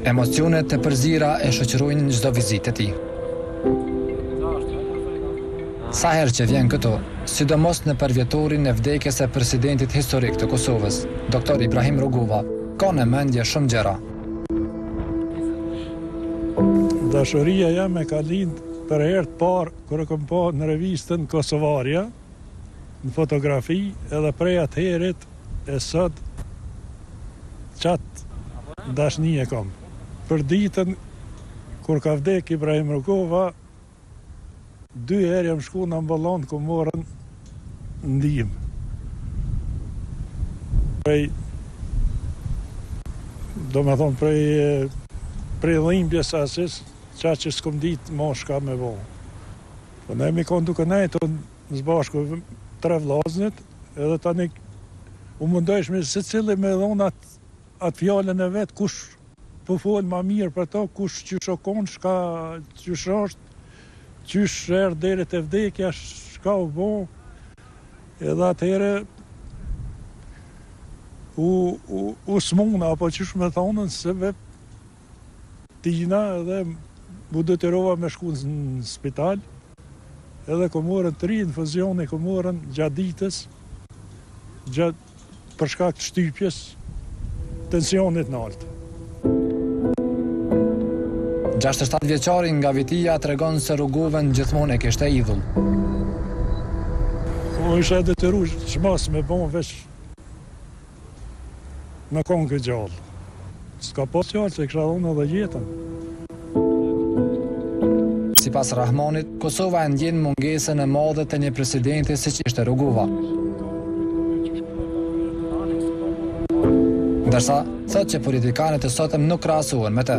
Emocionet e përzira e shoqërojnë çdo vizitë e tij. Sa herë që vjen këtu, sidomos në përvjetorin e vdekjes e presidentit historik të Kosovës, Dr. Ibrahim Rugova, ka në mendje shumë gjëra. Dashuria jam e ka lind për herë të parë kur e kam pa në revistën Kosovarja, në fotografi, edhe prej atëherët e sot qatë dashni e kam. Për ditën kur ka vdek Ibrahim Rugova, 2 herë jam shku në ambulant ku morën ndihmë. Prej dhimbjes asis, qa që s'kom ditë ma shka me bo. Po ne mi konë duke nejtë në zbashku 3 vllaznit, edhe tani u mundojshme se cili me dhonë atë fjallën e vetë, kush po folë ma mirë për to, kush qysh o konë, shka qysh është, qysh erë deri të vdekja, shka u bo, edhe atëhere u smuna, apo qysh me thonën se vetë tina edhe mu detyrova me shku në spital, edhe ku morën 3 infuzione, ku morën gjatë ditës, për shkak të shtypjes, tensionit në altë. 67 vjeçari nga Vitia tregon se Rugovën gjithmonë e kishte idhull. Isha detyru çmas me bon veç në konkë gjallë. S'ka pas qallë se kisha dhonë edhe jetën. Sipas Rahmanit, Kosova e ndjen mungesën e madhe të një presidenti siç ishte Rugova. Ndërsa thotë që politikanët e sotëm nuk krahasohen me të.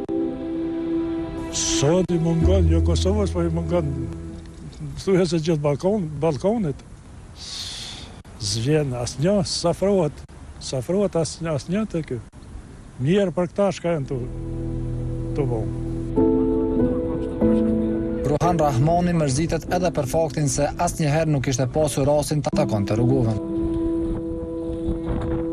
Sot i mungon, jo Kosovës, po i mungon thuhe se gjithë Ballkonit. Zvjen asnjë, safrohet asnjë të kë. Mirë për këta shka janë të bo. Ruhan Rahmani mërzitet edhe për faktin se asnjëherë nuk ishte pasur rastin ta takonte Rugovën.